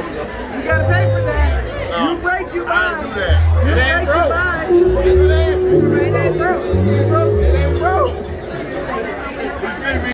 You gotta pay for that. You break, you buy. I do that. You It ain't break, you broke. buy. It ain't broke. It ain't broke.